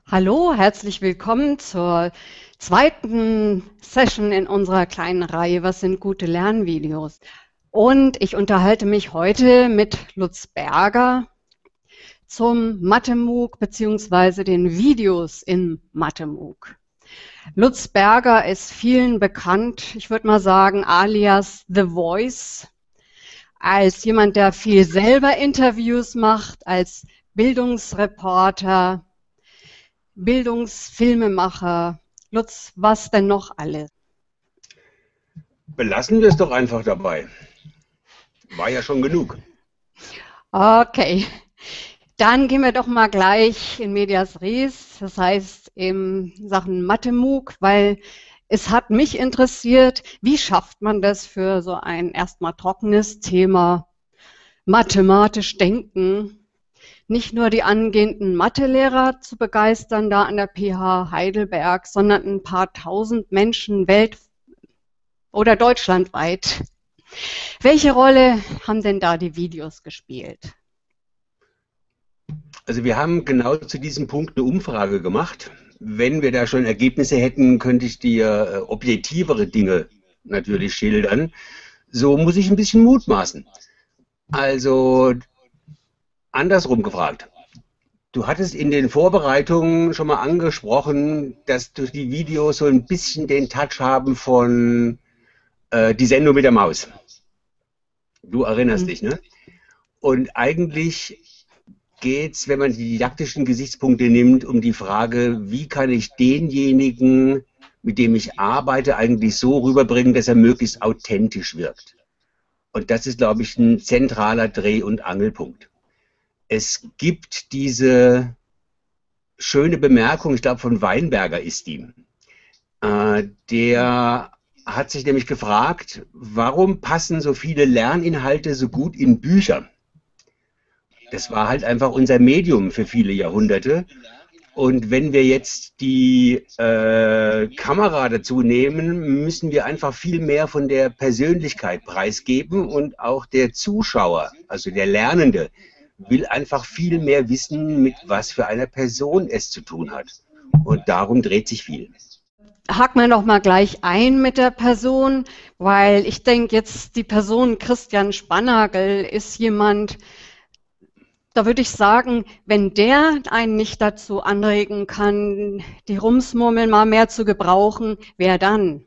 Hallo, herzlich willkommen zur zweiten Session in unserer kleinen Reihe Was sind gute Lernvideos? Und ich unterhalte mich heute mit Lutz Berger zum Mathe-MOOC bzw. den Videos in Mathe-MOOC. Lutz Berger ist vielen bekannt, ich würde mal sagen alias The Voice, als jemand, der viel selber Interviews macht, als Bildungsreporter, Bildungsfilmemacher. Lutz, was denn noch alles? Belassen wir es doch einfach dabei. War ja schon genug. Okay, dann gehen wir doch mal gleich in medias res, das heißt in Sachen Mathe-MOOC, weil es hat mich interessiert, wie schafft man das für so ein erstmal trockenes Thema, mathematisch denken, nicht nur die angehenden Mathelehrer zu begeistern da an der PH Heidelberg, sondern ein paar tausend Menschen oder deutschlandweit. Welche Rolle haben denn da die Videos gespielt? Also wir haben genau zu diesem Punkt eine Umfrage gemacht. Wenn wir da schon Ergebnisse hätten, könnte ich dir objektivere Dinge natürlich schildern. So muss ich ein bisschen mutmaßen. Also andersrum gefragt. Du hattest in den Vorbereitungen schon mal angesprochen, dass durch die Videos so ein bisschen den Touch haben von die Sendung mit der Maus. Du erinnerst dich, ne? Und eigentlich geht es, wenn man die didaktischen Gesichtspunkte nimmt, um die Frage, wie kann ich denjenigen, mit dem ich arbeite, eigentlich so rüberbringen, dass er möglichst authentisch wirkt. Und das ist, glaube ich, ein zentraler Dreh- und Angelpunkt. Es gibt diese schöne Bemerkung, ich glaube von Weinberger ist die, der hat sich nämlich gefragt, warum passen so viele Lerninhalte so gut in Bücher? Das war halt einfach unser Medium für viele Jahrhunderte. Und wenn wir jetzt die Kamera dazu nehmen, müssen wir einfach viel mehr von der Persönlichkeit preisgeben und auch der Zuschauer, also der Lernende, will einfach viel mehr wissen, mit was für einer Person es zu tun hat. Und darum dreht sich viel. Haken wir noch mal gleich ein mit der Person, weil ich denke jetzt, die Person Christian Spannagel ist jemand, da würde ich sagen, wenn der einen nicht dazu anregen kann, die Rumsmurmeln mal mehr zu gebrauchen, wer dann?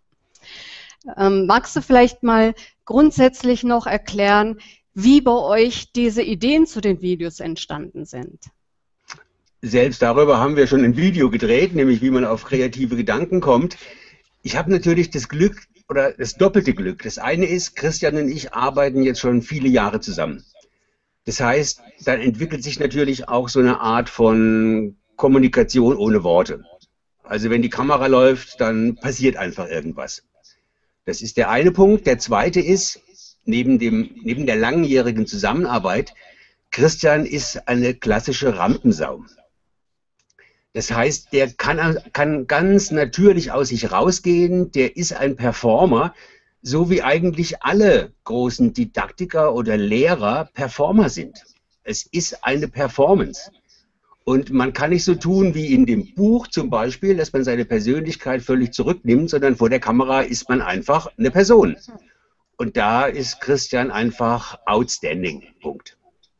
Magst du vielleicht mal grundsätzlich noch erklären, wie bei euch diese Ideen zu den Videos entstanden sind? Selbst darüber haben wir schon ein Video gedreht, nämlich wie man auf kreative Gedanken kommt. Ich habe natürlich das Glück oder das doppelte Glück. Das eine ist, Christian und ich arbeiten jetzt schon viele Jahre zusammen. Das heißt, dann entwickelt sich natürlich auch so eine Art von Kommunikation ohne Worte. Also wenn die Kamera läuft, dann passiert einfach irgendwas. Das ist der eine Punkt. Der zweite ist, neben der langjährigen Zusammenarbeit, Christian ist eine klassische Rampensau. Das heißt, der kann ganz natürlich aus sich rausgehen, der ist ein Performer, so wie eigentlich alle großen Didaktiker oder Lehrer Performer sind. Es ist eine Performance. Und man kann nicht so tun wie in dem Buch zum Beispiel, dass man seine Persönlichkeit völlig zurücknimmt, sondern vor der Kamera ist man einfach eine Person. Und da ist Christian einfach outstanding. Punkt.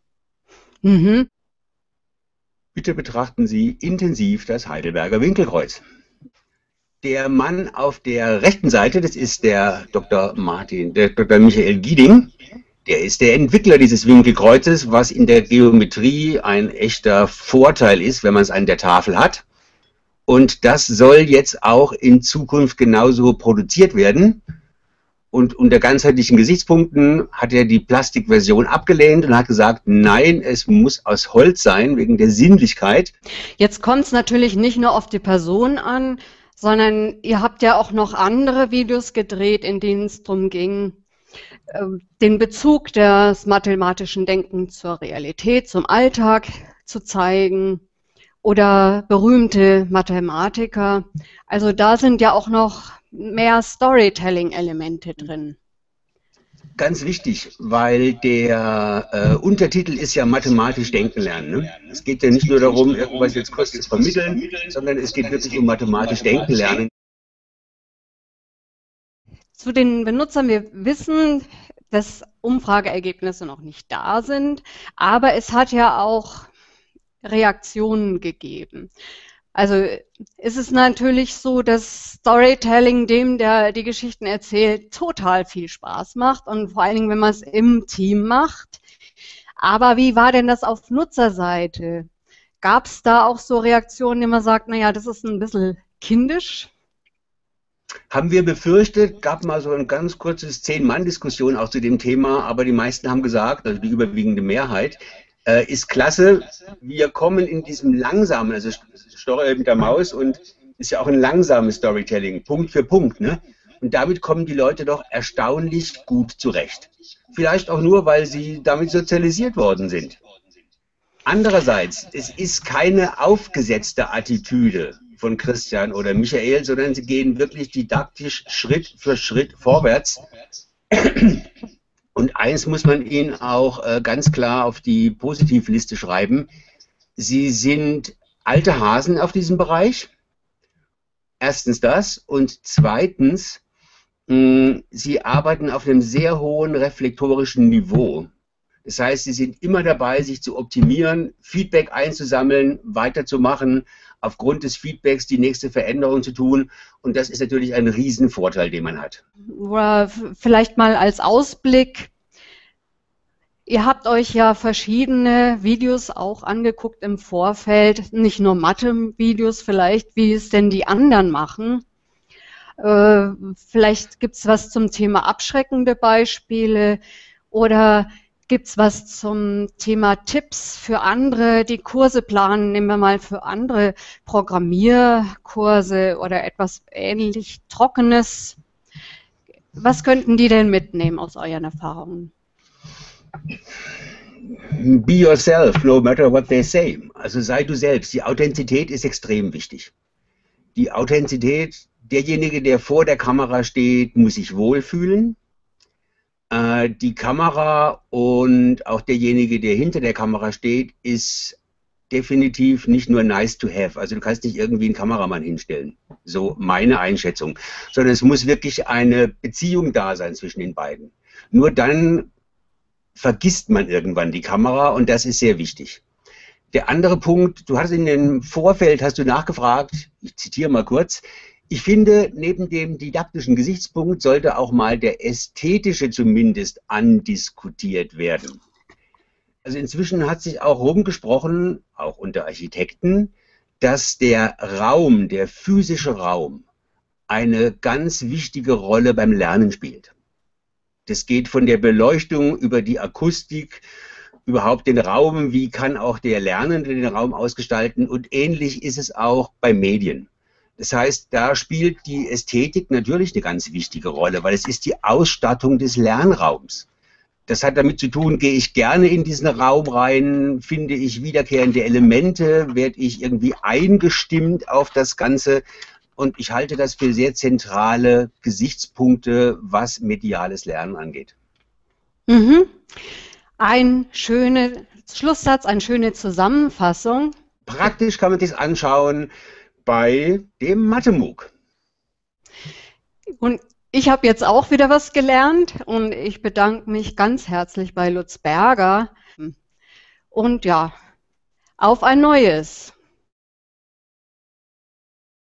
Mhm. Bitte betrachten Sie intensiv das Heidelberger Winkelkreuz. Der Mann auf der rechten Seite, das ist der Dr. Michael Gieding, der ist der Entwickler dieses Winkelkreuzes, was in der Geometrie ein echter Vorteil ist, wenn man es an der Tafel hat. Und das soll jetzt auch in Zukunft genauso produziert werden. Und unter ganzheitlichen Gesichtspunkten hat er die Plastikversion abgelehnt und hat gesagt, nein, es muss aus Holz sein, wegen der Sinnlichkeit. Jetzt kommt es natürlich nicht nur auf die Person an, sondern ihr habt ja auch noch andere Videos gedreht, in denen es darum ging, den Bezug des mathematischen Denkens zur Realität, zum Alltag zu zeigen oder berühmte Mathematiker. Also da sind ja auch noch mehr Storytelling-Elemente drin. ganz wichtig, weil der Untertitel ist ja mathematisch denken lernen. Ne? Es geht ja nicht nur darum, irgendwas jetzt kurz zu vermitteln, sondern es geht wirklich um mathematisch denken lernen. Zu den Benutzern, wir wissen, dass Umfrageergebnisse noch nicht da sind, aber es hat ja auch Reaktionen gegeben. Also ist es natürlich so, dass Storytelling dem, der die Geschichten erzählt, total viel Spaß macht und vor allen Dingen, wenn man es im Team macht. Aber wie war denn das auf Nutzerseite? Gab es da auch so Reaktionen, die man sagt, naja, das ist ein bisschen kindisch? Haben wir befürchtet, gab mal so ein ganz kurzes 10-Mann-Diskussion auch zu dem Thema, aber die meisten haben gesagt, also die überwiegende Mehrheit, ist klasse, wir kommen in diesem langsamen, also Story mit der Maus und ist ja auch ein langsames Storytelling, Punkt für Punkt, ne? Und damit kommen die Leute doch erstaunlich gut zurecht. Vielleicht auch nur, weil sie damit sozialisiert worden sind. Andererseits, es ist keine aufgesetzte Attitüde von Christian oder Michael, sondern sie gehen wirklich didaktisch Schritt für Schritt vorwärts. Und eins muss man ihnen auch ganz klar auf die Positivliste schreiben. Sie sind alte Hasen auf diesem Bereich. Erstens das. Und zweitens, sie arbeiten auf einem sehr hohen reflektorischen Niveau. Das heißt, sie sind immer dabei, sich zu optimieren, Feedback einzusammeln, weiterzumachen, aufgrund des Feedbacks die nächste Veränderung zu tun. Und das ist natürlich ein Riesenvorteil, den man hat. Oder vielleicht mal als Ausblick. Ihr habt euch ja verschiedene Videos auch angeguckt im Vorfeld, nicht nur Mathe-Videos vielleicht, wie es denn die anderen machen. Vielleicht gibt es was zum Thema abschreckende Beispiele oder gibt es was zum Thema Tipps für andere, die Kurse planen? Nehmen wir mal für andere Programmierkurse oder etwas ähnlich Trockenes. Was könnten die denn mitnehmen aus euren Erfahrungen? Be yourself, no matter what they say. Also sei du selbst. Die Authentizität ist extrem wichtig. Die Authentizität, derjenige, der vor der Kamera steht, muss sich wohlfühlen. Die Kamera und auch derjenige, der hinter der Kamera steht, ist definitiv nicht nur nice to have. Also du kannst nicht irgendwie einen Kameramann hinstellen. So meine Einschätzung. Sondern es muss wirklich eine Beziehung da sein zwischen den beiden. Nur dann vergisst man irgendwann die Kamera und das ist sehr wichtig. Der andere Punkt, du hast in dem Vorfeld, hast du nachgefragt, ich zitiere mal kurz, ich finde, neben dem didaktischen Gesichtspunkt sollte auch mal der ästhetische zumindest andiskutiert werden. Also inzwischen hat sich auch rumgesprochen, auch unter Architekten, dass der Raum, der physische Raum, eine ganz wichtige Rolle beim Lernen spielt. Das geht von der Beleuchtung über die Akustik, überhaupt den Raum, wie kann auch der Lernende den Raum ausgestalten und ähnlich ist es auch bei Medien. Das heißt, da spielt die Ästhetik natürlich eine ganz wichtige Rolle, weil es ist die Ausstattung des Lernraums. Das hat damit zu tun, gehe ich gerne in diesen Raum rein, finde ich wiederkehrende Elemente, werde ich irgendwie eingestimmt auf das Ganze. Und ich halte das für sehr zentrale Gesichtspunkte, was mediales Lernen angeht. Mhm. Ein schöner Schlusssatz, eine schöne Zusammenfassung. Praktisch kann man sich anschauen bei dem Mathe-MOOC. Und ich habe jetzt auch wieder was gelernt und ich bedanke mich ganz herzlich bei Lutz Berger. Und ja, auf ein neues.